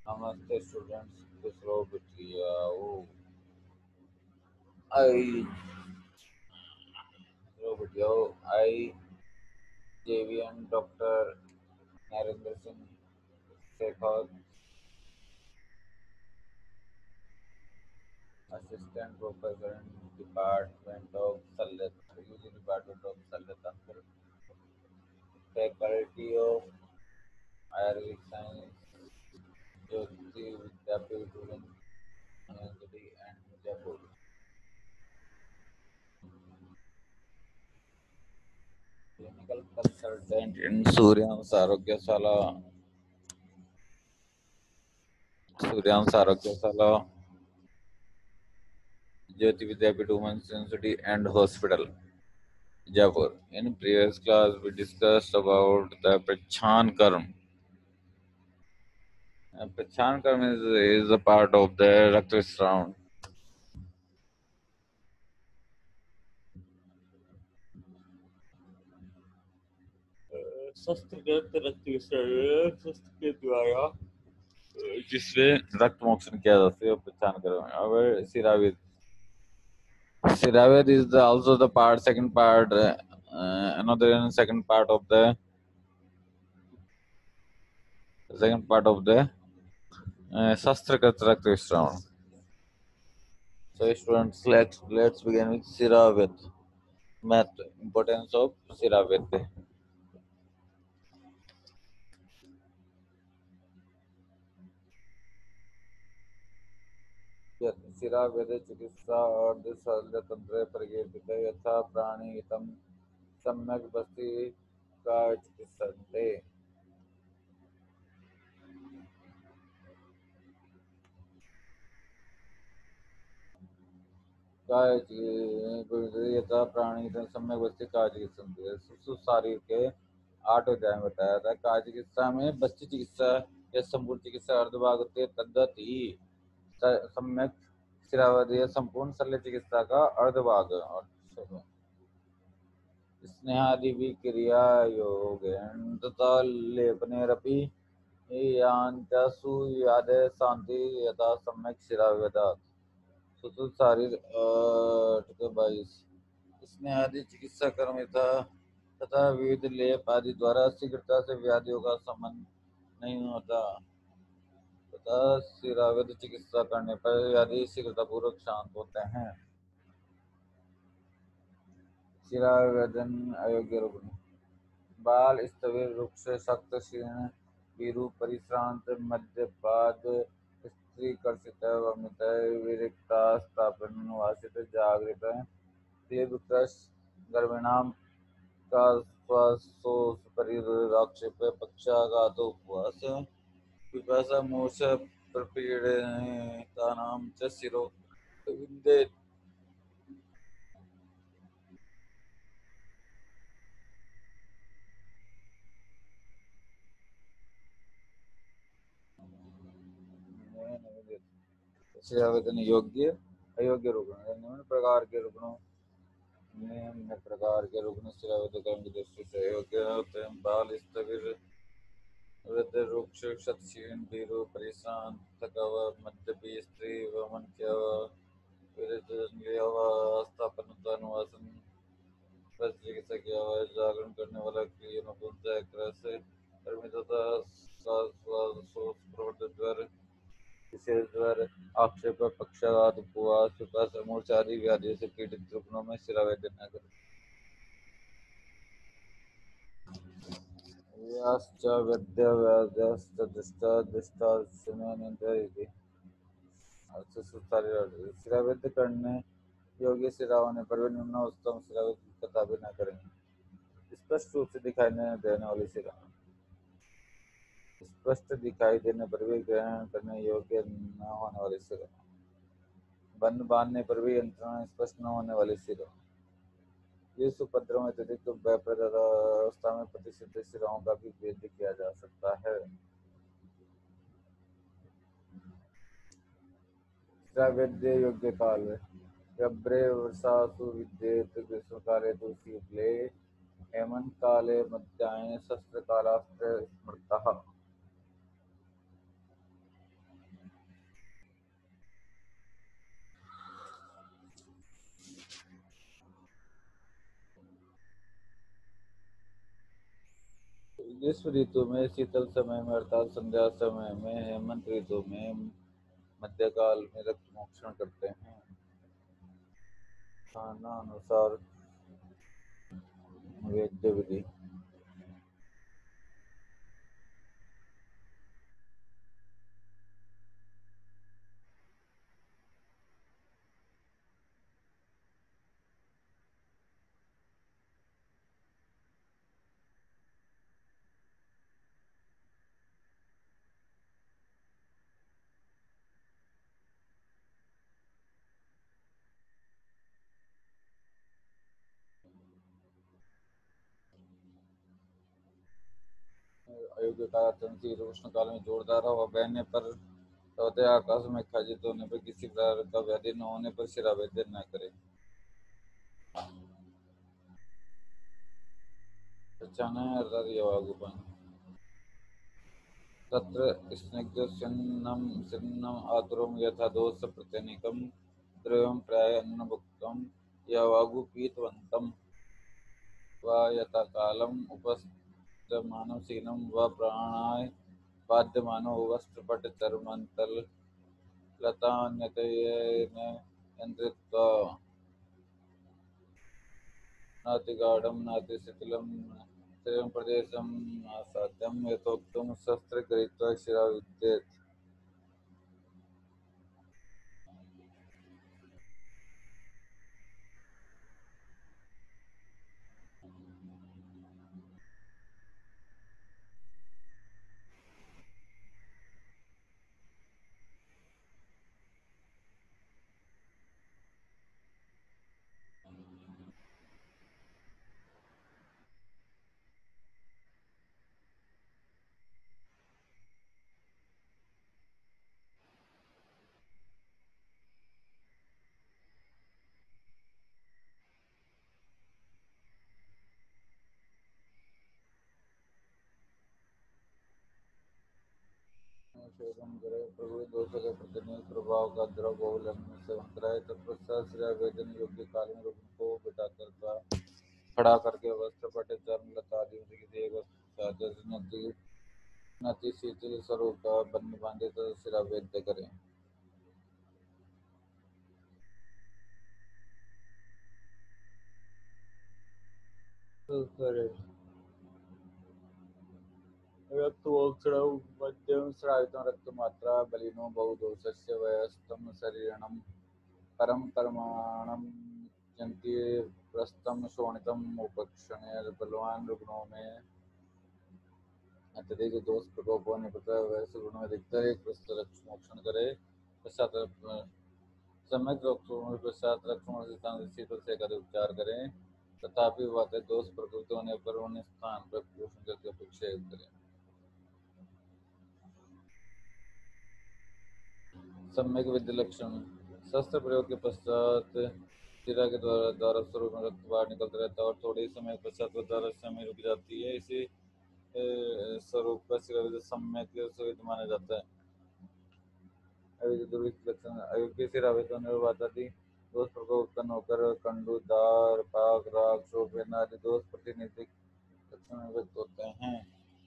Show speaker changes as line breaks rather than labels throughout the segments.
Namaste students, this is Robert here. I Robert here. JVN Dr. Narendra Singh Shekhar, Assistant Professor in Department of Salletantra, Faculty of Ayurvedic Science, Jyoti Vidyapith University and Jaipur. Clinical consultant in Suryams Arogyasala, Jyoti Vidyapith Women's University and Hospital, Jaipur. In previous class, we discussed about the Prachan Karm. Prachan Karm is a part of the Raktasravan. शस्त्रगत रक्त शस्त्र के द्वारा जिससे रक्त मोक्षण किया जाता है वो पहचान करो अब Siraved is also the second part, another second part of the Shastrakat Raktasravan. So students, let's begin with Siraved. Math, importance of Siraved. शिरावेद चिकित्सा और शल्यतंत्रे प्रकीर्तिते यथा प्राणिहितं सम्यक् बस्ति का चिकित्सन्ते यथा प्राणिहितं सम्यक् बस्ति का चिकित्सन्ते सुश्रुत शरीर के 8 अध्याय में बताया था का चिकित्सा में बस्ती चिकित्सा या संपूर्ण चिकित्सा अर्धभाग होते हैं तद्दत ही सम्यक शिरावधि संपूर्ण शल्य चिकित्सा का अर्धभाग और स्नेहादि क्रिया योगेन तथा लेपनेरपि यान्त्यासूयादे शांति यथा सम्यक शिरावेदात सुश्रुत शारीर 8 के 22 स्नेहादि चिकित्सा कर्म तथा विविध लेप आदि द्वारा शीघ्रता से व्याधियों का संबंध नहीं होता तथा शिरावेद चिकित्सा करने पर व्याधि शीघ्रतापूर्वक शांत होते हैं। शिरावेदन अयोग्य रुग्ण बाल स्थविर वृक्ष सक्त क्षीण वीरु परिश्रांत मध्यपाद स्त्री कर्षित वमित विरिक्ता स्थापन वासित जागृत क्लीबक्रश गर्भिणाम का श्वासोस परिराक्षेप पक्षाघात उपवास पिपासा मूर्छ प्रपीड़ितानां च शिरो विन्देत शिरावेदन योग्य अयोग्य रुग्ण निम्न प्रकार के रुग्ण शिरावेद कर्म की दृष्टि से अयोग्य होते हैं। बाल स्थविर वृद्ध वृक्ष क्षीण भीरु परिश्रांत थका हुआ मध्यपी स्त्री वमन किया हुआ स्थापन अनुवासन चिकित्सा किया हुआ जागरण करने वाला क्रिय कर्मित प्रवर्तित विशेष द्वार आक्षेप पक्षाघात उपवास पिपासा मूर्छा आदि व्याधियों से पीड़ित रुग्णों में शिरावेदन न करें। व्याश्च वैद्य व्याधश्च दृष्टा दृष्टास्यमेनेन्द्रियैः अर्थ शिरावेद करने योग्य शिरा होने पर भी निम्नोत्तम शिरावेद की कथा भी न करें। स्पष्ट रूप से दिखाई देने वाली शिरा स्पष्ट दिखाई देने पर भी ग्रहण करने योग्य न होने वाली शिरा बंद बांधने पर भी यंत्रणा स्पष्ट न होने वाली शिरा ये सुपद्रव में अत्यधिक भयप्रद अवस्था में प्रतिष्ठित शिराओं का भी भेद किया जा सकता है। शिरावेद्य योग्य काल गब्रे वर्षासु विद्येत ग्रीष्मकाले तु शीतले हेमन्तकाले मध्याह्ने शस्त्रकालास्त्र स्मृतः ग्रीष्म ऋतु में शीतल समय में अर्थात संध्या समय में, हेमंत ऋतु में मध्यकाल में रक्त मोक्षण करते हैं। स्थानानुसार वैद्य विधि। अयोग्य का शीत उष्ण काल में जोरदार हवा बहने पर तोते आकाश में खचित होने पर किसी प्रकार का व्याधि न होने पर शिरावेद्य न करें। पहचाना अर्थात यवागुपन। तत्र स्निग्धस्यन्नम् आतुरं यथा दोषप्रत्यनीकं द्रव्यं प्राय अन्नभुक्तं यवागुपीतवन्तं वा यथा कालम् उपस्थमानं सीनं वा प्राणाय पाद्यमानो वस्त्रपटचर्मन्तलतान्यतयेन यन्त्रित्वा नातिगाढं नातिशिथिलं शरीरं प्रदेशम् आसाद्यं यथोक्तं शस्त्रे गृहीत्वा शिराविद्येत्। सेवन करे प्रभु दोषों के प्रतिनिधि प्रभाव का द्रव बहुलन में सेवन कराए तत्पश्चात श्रेयवेदन योग्य काल में रुग्ण को बिठाकर का खड़ा करके वस्त्र पटे चर्म लता आदि से किसी एक वस्त्र नदी नति शीतल स्वरूप का बंद बांधे तो शिरावेद्य करें। तो करें रक्तमोक्षणं मध्यम श्रावितं रक्तमात्रा बलिनो बहुदोषस्य वयस्तम शरीरणं परम परमाणं यन्ति प्रस्थम शोणितम उपक्षणे बलवान रुग्णों में अत्यधिक दोष प्रकोप होने पर वैसे गुणों में अधिकतर एक प्रस्थ रक्त मोक्षण करे पश्चात सम्यक पश्चात रक्त मोक्षण शीतल से कर उपचार करें तथापि बातें दोष प्रकृति होने पर उन्हें स्थान पर पोषण करके अपेक्षित करें। सम्यक विधि लक्षण शस्त्र प्रयोग के पश्चात शिरा के द्वारा स्वरूप में रक्त बाहर निकलता रहता है और थोड़े ही समय पश्चात वह द्वारा समय रुक जाती है। इसी स्वरूप का शिरा विधि सम्यक सुविध माना जाता है। अविध दुर्विध लक्षण अयोग्य शिरावित होने पर बात आदि दोष प्रकोप उत्पन्न होकर कंडू दार पाक राग शोभन आदि दोष प्रतिनिधिक लक्षण व्यक्त होते हैं।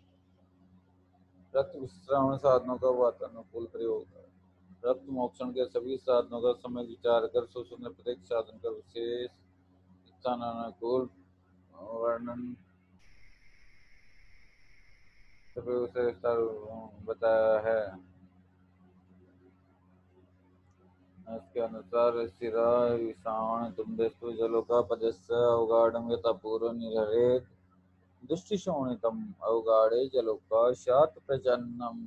रक्त विश्रावण साधनों का वातानुकूल प्रयोग रक्त मोक्षण के सभी साधनों का समय विचार कर सुसुंदर प्रत्येक साधन का विशेष स्थानानुकूल वर्णन सभी उसे विस्तार बताया है। इसके अनुसार शिरा विषाण तुम्बेस्तु जलोका पदस्य अवगाढ़ं यथा पूर्व निर्हरेत् दुष्टिशोणितम् अवगाढ़े जलोका शात प्रजन्नम्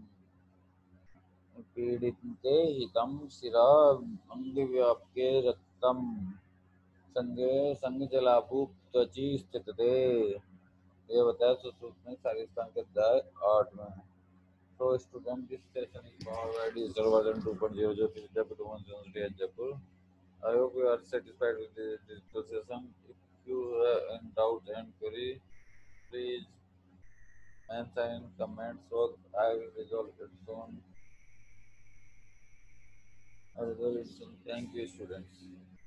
पीडिते हितं शिरा अंगव्याप्ये रक्तम् संगे संग जलाभूप त्वची स्थितते। ये बताया सुश्रुत में सारे स्थान के अध्याय 8 में। So student, this session is powered by digital version 2.0 Vidyapith Women's University at Jaipur. I hope you are satisfied with the digital session. If you are in doubt and query, please answer in comments so I will resolve it soon. I will resolve it soon. Thank you, students.